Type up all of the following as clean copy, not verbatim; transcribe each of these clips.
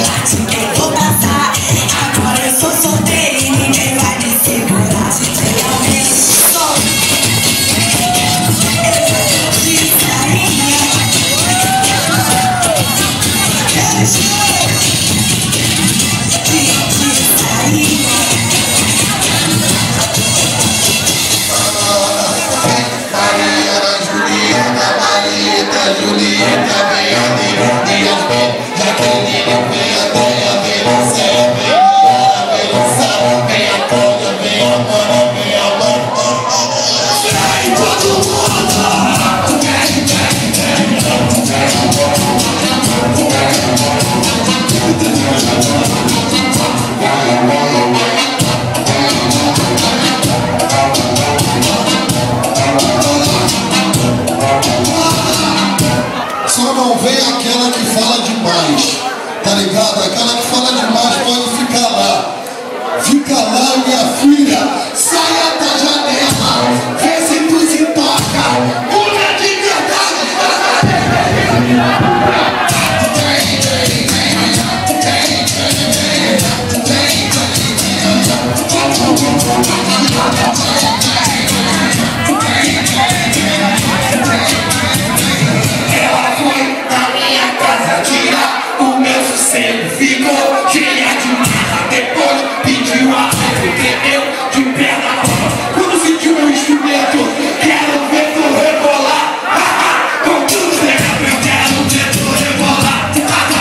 Só não vem aquela que fala demais, tá ligado? Aquela que fala demais pode ficar lá. Fica lá, minha filha, saia da janela, vê se tu se toca. Mulher de verdade, ela foi na minha casa tirar o meu sossego, ficou cheia de marra, depois pediu a entendeu de perna. Quando sentiu meu instrumento, quero ver tu rebolar. Com tudo certo, eu quero ver tu rebolar.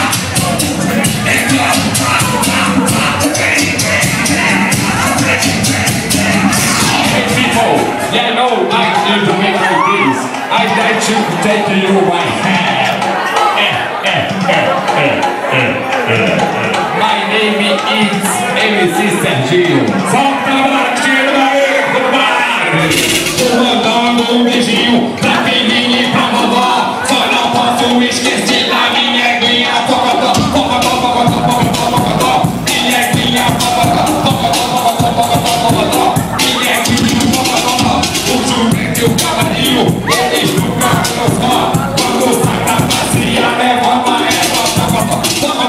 People, you know I do the way like this. I'd like to take you by hand. My name is MC Serginho. Solta a batida aí, compadre. Tô mandando um beijinho pra filhinha e pra vovó. Só não posso esquecer da minha aguinha. Pocotó, pocotó, pocotó, pocotó, pocotó. Minha aguinha, pocotó, pocotó, pocotó, pocotó, pocotó. Minha aguinha, pocotó. O jumento e o cavalinho, eles nunca ficam só. Quando sai da passeia, leva uma égua, pocotó, pocotó.